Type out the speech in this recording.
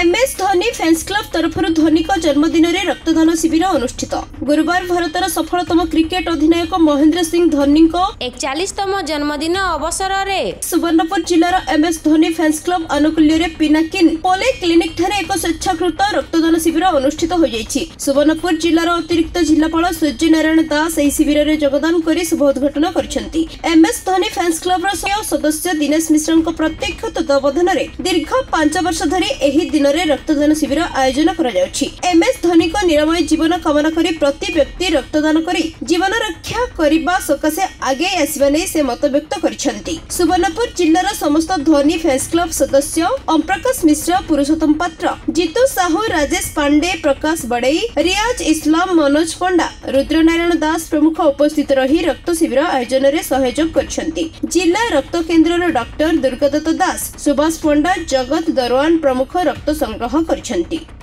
MS Dhoni fans club तरफ धोनी का जन्मदिन में रक्तदान शिविर अनुष्ठित। गुरुवार भारतर सफलतम क्रिकेट अधिनायक महेंद्र सिंह धोनी को 41तम जन्मदिन अवसर में सुवर्णपुर जिलार MS धोनी फैंस क्लब आनुकूल्य पिनाकिन पोले क्लिनिक ठारे एक स्वेच्छाकृत रक्तदान शिविर अनुष्ठित हो जाइछि। सुवर्णपुर जिलार अतिरिक्त जिलापाल सूर्य नारायण दास ଏହି शिविर जोगदान करी शुभ उद्घाटन करिसेंती। MS धोनी फैंस क्लब सदस्य दिनेश मिश्र प्रत्यक्ष तत्वावधान दीर्घ 5 वर्ष धरी एही दिन में रक्तदान शिविर आयोजन करा जाउछि। MS धोनी को निरामय जीवन कामना करी प्रति व्यक्ति रक्तदान करी जीवन रक्षा करबा सकाशे आगे आसीबा नै से मत व्यक्त करिसेंती। सुवर्णपुर जिल्लार समस्त धोनी फैंस क्लब सदस्य ओम प्रकाश मिश्र, पुरुषोत्तम पात्र, जीतू साहू, राजेश पांडे, प्रकाश बड़ई, रियाज इस्लाम, मनोज पंडा, रुद्रनारायण दास प्रमुख उपस्थित रही रक्त शिविर आयोजन में सहयोग करछंती। जिला रक्त केन्द्र डॉक्टर दुर्गादत्त दास, सुभाष पंडा, जगत दरवान प्रमुख रक्त संग्रह करछंती।